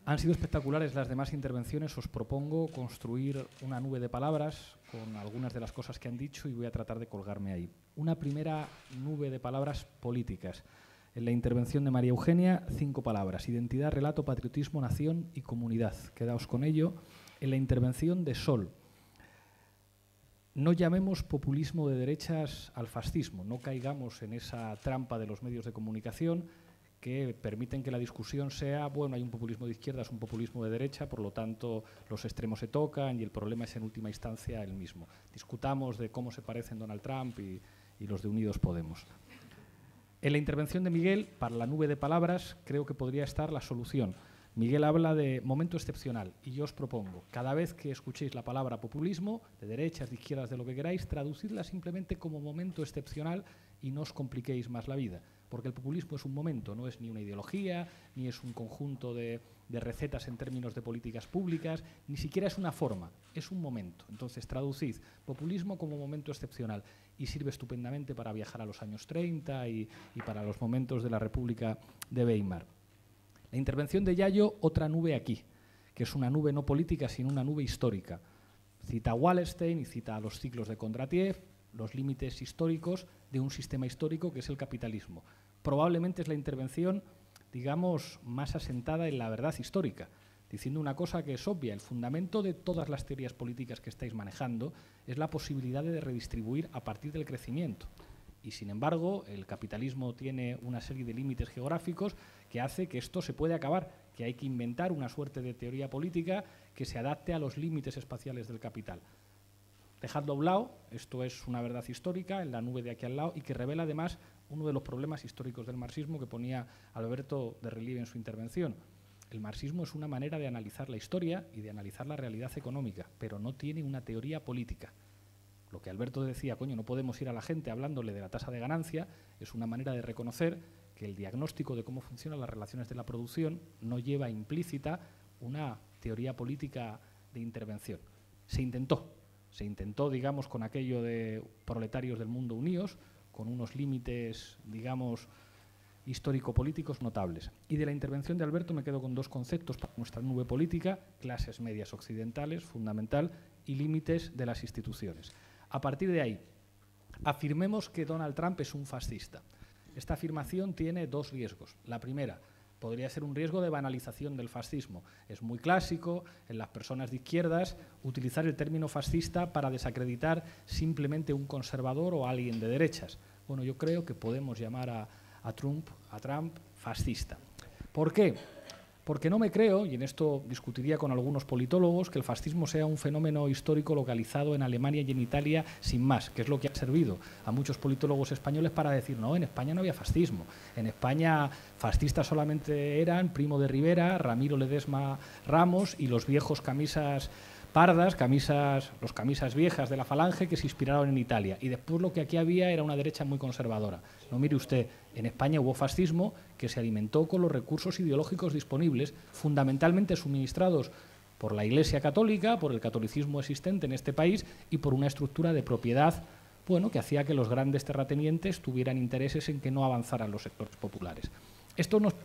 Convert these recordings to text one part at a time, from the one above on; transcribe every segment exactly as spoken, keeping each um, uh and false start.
Han sido espectaculares las demás intervenciones. Os propongo construir una nube de palabras con algunas de las cosas que han dicho y voy a tratar de colgarme ahí. Una primera nube de palabras políticas. En la intervención de María Eugenia, cinco palabras: identidad, relato, patriotismo, nación y comunidad. Quedaos con ello. En la intervención de Sol, no llamemos populismo de derechas al fascismo, no caigamos en esa trampa de los medios de comunicación que permiten que la discusión sea, bueno, hay un populismo de izquierdas, un populismo de derecha, por lo tanto los extremos se tocan y el problema es en última instancia el mismo. Discutamos de cómo se parecen Donald Trump y, y los de Unidos Podemos. En la intervención de Miguel, para la nube de palabras, creo que podría estar la solución. Miguel habla de momento excepcional y yo os propongo, cada vez que escuchéis la palabra populismo, de derechas, de izquierdas, de lo que queráis, traducidla simplemente como momento excepcional y no os compliquéis más la vida. Porque el populismo es un momento, no es ni una ideología, ni es un conjunto de, de recetas en términos de políticas públicas, ni siquiera es una forma, es un momento. Entonces, traducid populismo como momento excepcional y sirve estupendamente para viajar a los años treinta y, y para los momentos de la República de Weimar. La intervención de Yayo, otra nube aquí, que es una nube no política, sino una nube histórica. Cita a Wallerstein y cita a los ciclos de Kondratiev, los límites históricos de un sistema histórico que es el capitalismo. Probablemente es la intervención, digamos, más asentada en la verdad histórica, diciendo una cosa que es obvia: el fundamento de todas las teorías políticas que estáis manejando es la posibilidad de redistribuir a partir del crecimiento. Y, sin embargo, el capitalismo tiene una serie de límites geográficos que hace que esto se puede acabar, que hay que inventar una suerte de teoría política que se adapte a los límites espaciales del capital. Dejadlo a un lado, esto es una verdad histórica en la nube de aquí al lado y que revela además uno de los problemas históricos del marxismo que ponía Alberto de relieve en su intervención. El marxismo es una manera de analizar la historia y de analizar la realidad económica, pero no tiene una teoría política. Lo que Alberto decía, coño, no podemos ir a la gente hablándole de la tasa de ganancia, es una manera de reconocer que el diagnóstico de cómo funcionan las relaciones de la producción no lleva implícita una teoría política de intervención. Se intentó. Se intentó, digamos, con aquello de proletarios del mundo unidos, con unos límites, digamos, histórico-políticos notables. Y de la intervención de Alberto me quedo con dos conceptos para nuestra nube política: clases medias occidentales, fundamental, y límites de las instituciones. A partir de ahí, afirmemos que Donald Trump es un fascista. Esta afirmación tiene dos riesgos. La primera, podría ser un riesgo de banalización del fascismo. Es muy clásico en las personas de izquierdas utilizar el término fascista para desacreditar simplemente un conservador o a alguien de derechas. Bueno, yo creo que podemos llamar a, a, Trump, a Trump fascista. ¿Por qué? Porque no me creo, y en esto discutiría con algunos politólogos, que el fascismo sea un fenómeno histórico localizado en Alemania y en Italia sin más, que es lo que ha servido a muchos politólogos españoles para decir, no, en España no había fascismo. En España fascistas solamente eran Primo de Rivera, Ramiro Ledesma Ramos y los viejos camisas pardas, camisas, los camisas viejas de la Falange que se inspiraron en Italia. Y después lo que aquí había era una derecha muy conservadora. No, mire usted, en España hubo fascismo que se alimentó con los recursos ideológicos disponibles, fundamentalmente suministrados por la Iglesia Católica, por el catolicismo existente en este país y por una estructura de propiedad, bueno, que hacía que los grandes terratenientes tuvieran intereses en que no avanzaran los sectores populares. Esto nos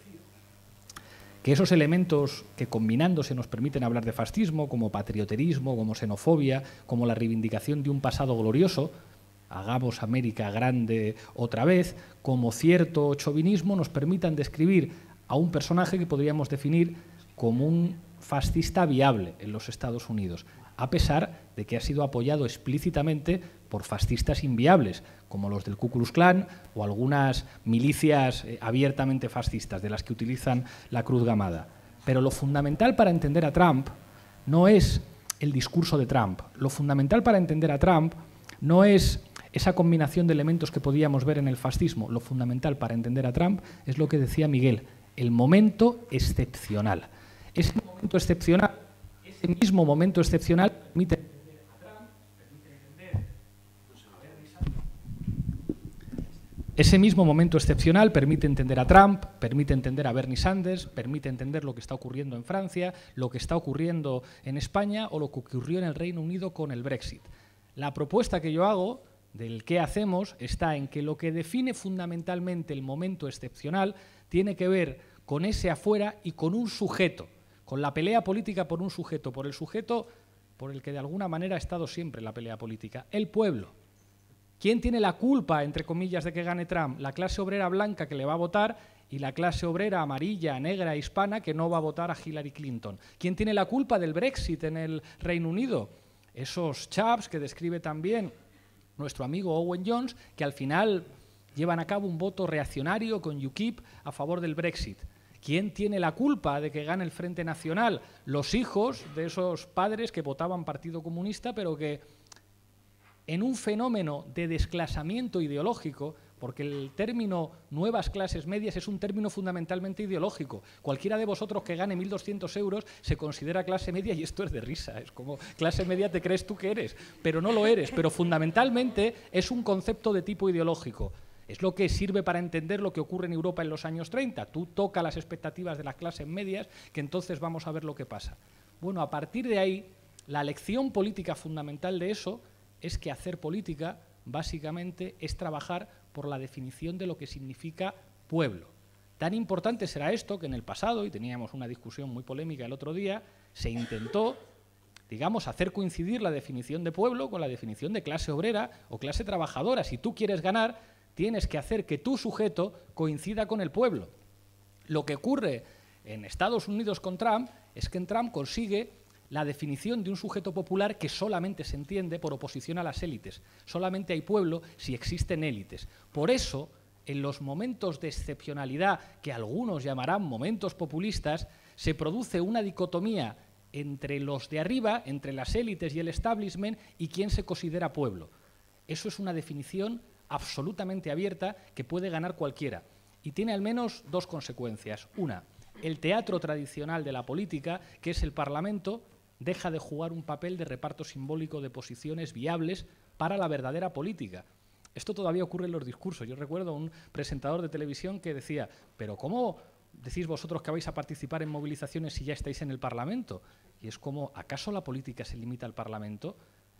que esos elementos que combinándose nos permiten hablar de fascismo, como patrioterismo, como xenofobia, como la reivindicación de un pasado glorioso, hagamos América grande otra vez, como cierto chauvinismo, nos permitan describir a un personaje que podríamos definir como un fascista viable en los Estados Unidos, a pesar de que ha sido apoyado explícitamente por fascistas inviables, como los del Ku Klux Klan o algunas milicias eh, abiertamente fascistas, de las que utilizan la Cruz Gamada. Pero lo fundamental para entender a Trump no es el discurso de Trump. Lo fundamental para entender a Trump no es esa combinación de elementos que podíamos ver en el fascismo. Lo fundamental para entender a Trump es lo que decía Miguel, el momento excepcional. Ese momento excepcional, ese mismo momento excepcional permite entender a Trump, permite entender ese mismo momento excepcional permite entender a Trump, permite entender a Bernie Sanders, permite entender lo que está ocurriendo en Francia, lo que está ocurriendo en España o lo que ocurrió en el Reino Unido con el Brexit. La propuesta que yo hago del qué hacemos está en que lo que define fundamentalmente el momento excepcional tiene que ver con ese afuera y con un sujeto, con la pelea política por un sujeto, por el sujeto por el que de alguna manera ha estado siempre la pelea política, el pueblo. ¿Quién tiene la culpa, entre comillas, de que gane Trump? La clase obrera blanca que le va a votar y la clase obrera amarilla, negra, hispana que no va a votar a Hillary Clinton. ¿Quién tiene la culpa del Brexit en el Reino Unido? Esos chaps que describe también nuestro amigo Owen Jones, que al final llevan a cabo un voto reaccionario con UKIP a favor del Brexit. ¿Quién tiene la culpa de que gane el Frente Nacional? Los hijos de esos padres que votaban Partido Comunista, pero que en un fenómeno de desclasamiento ideológico, porque el término nuevas clases medias es un término fundamentalmente ideológico. Cualquiera de vosotros que gane mil doscientos euros se considera clase media y esto es de risa. Es como clase media te crees tú que eres, pero no lo eres. Pero fundamentalmente es un concepto de tipo ideológico. Es lo que sirve para entender lo que ocurre en Europa en los años treinta. Tú toca las expectativas de las clases medias, que entonces vamos a ver lo que pasa. Bueno, a partir de ahí, la lección política fundamental de eso es que hacer política, básicamente, es trabajar por la definición de lo que significa pueblo. Tan importante será esto que en el pasado, y teníamos una discusión muy polémica el otro día, se intentó, digamos, hacer coincidir la definición de pueblo con la definición de clase obrera o clase trabajadora. Si tú quieres ganar, tienes que hacer que tu sujeto coincida con el pueblo. Lo que ocurre en Estados Unidos con Trump es que en Trump consigue la definición de un sujeto popular que solamente se entiende por oposición a las élites. Solamente hay pueblo si existen élites. Por eso, en los momentos de excepcionalidad, que algunos llamarán momentos populistas, se produce una dicotomía entre los de arriba, entre las élites y el establishment, y quién se considera pueblo. Eso es una definición absolutamente abierta que puede ganar cualquiera. Y tiene al menos dos consecuencias. Una, el teatro tradicional de la política, que es el Parlamento, deja de jugar un papel de reparto simbólico de posiciones viables para la verdadera política. Esto todavía ocurre en los discursos. Yo recuerdo a un presentador de televisión que decía, pero ¿cómo decís vosotros que vais a participar en movilizaciones si ya estáis en el Parlamento? Y es como, ¿acaso la política se limita al Parlamento?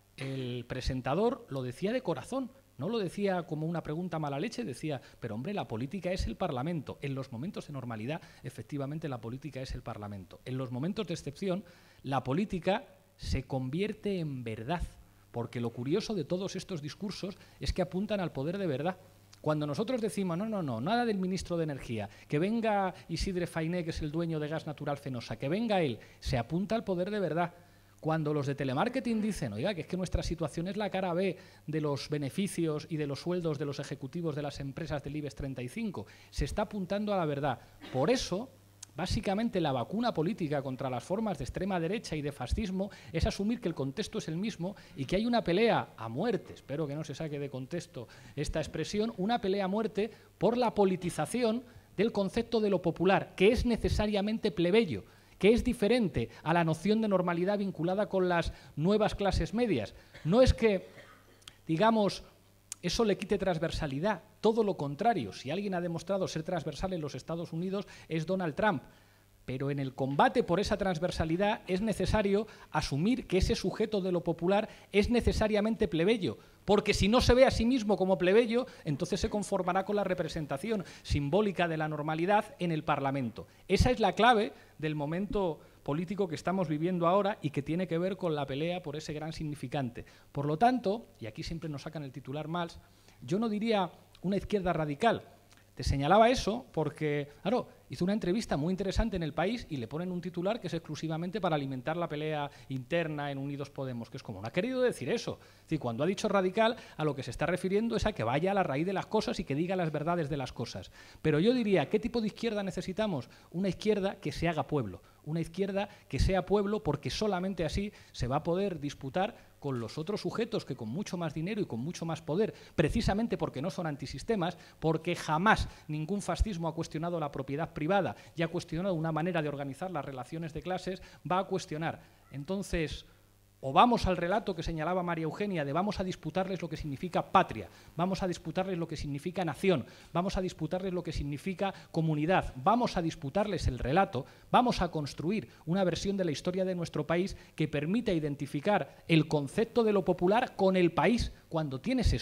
El presentador lo decía de corazón. No lo decía como una pregunta mala leche, decía, pero hombre, la política es el Parlamento. En los momentos de normalidad, efectivamente, la política es el Parlamento. En los momentos de excepción, la política se convierte en verdad, porque lo curioso de todos estos discursos es que apuntan al poder de verdad. Cuando nosotros decimos, no, no, no, nada del ministro de Energía, que venga Isidre Fainé, que es el dueño de Gas Natural Fenosa, que venga él, se apunta al poder de verdad. Cuando los de telemarketing dicen, oiga, que es que nuestra situación es la cara B de los beneficios y de los sueldos de los ejecutivos de las empresas del IBEX treinta y cinco, se está apuntando a la verdad. Por eso, básicamente, la vacuna política contra las formas de extrema derecha y de fascismo es asumir que el contexto es el mismo y que hay una pelea a muerte, espero que no se saque de contexto esta expresión, una pelea a muerte por la politización del concepto de lo popular, que es necesariamente plebeyo, que es diferente a la noción de normalidad vinculada con las nuevas clases medias. No es que, digamos, eso le quite transversalidad, todo lo contrario. Si alguien ha demostrado ser transversal en los Estados Unidos es Donald Trump. Pero en el combate por esa transversalidad es necesario asumir que ese sujeto de lo popular es necesariamente plebeyo, porque si no se ve a sí mismo como plebeyo, entonces se conformará con la representación simbólica de la normalidad en el Parlamento. Esa es la clave del momento político que estamos viviendo ahora y que tiene que ver con la pelea por ese gran significante. Por lo tanto, y aquí siempre nos sacan el titular mal, yo no diría una izquierda radical. Te señalaba eso porque, claro, hizo una entrevista muy interesante en El País y le ponen un titular que es exclusivamente para alimentar la pelea interna en Unidos Podemos, que es como, no ha querido decir eso. Es decir, cuando ha dicho radical, a lo que se está refiriendo es a que vaya a la raíz de las cosas y que diga las verdades de las cosas. Pero yo diría, ¿qué tipo de izquierda necesitamos? Una izquierda que se haga pueblo, una izquierda que sea pueblo, porque solamente así se va a poder disputar con los otros sujetos que con mucho más dinero y con mucho más poder, precisamente porque no son antisistemas, porque jamás ningún fascismo ha cuestionado la propiedad privada y ha cuestionado una manera de organizar las relaciones de clases, va a cuestionar. Entonces, o vamos al relato que señalaba María Eugenia de vamos a disputarles lo que significa patria, vamos a disputarles lo que significa nación, vamos a disputarles lo que significa comunidad, vamos a disputarles el relato, vamos a construir una versión de la historia de nuestro país que permita identificar el concepto de lo popular con el país. Cuando tienes eso,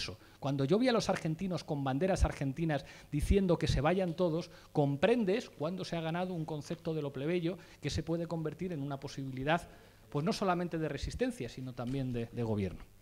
Cuando yo vi a los argentinos con banderas argentinas diciendo que se vayan todos, comprendes cuando se ha ganado un concepto de lo plebeyo que se puede convertir en una posibilidad, pues no solamente de resistencia, sino también de, de gobierno.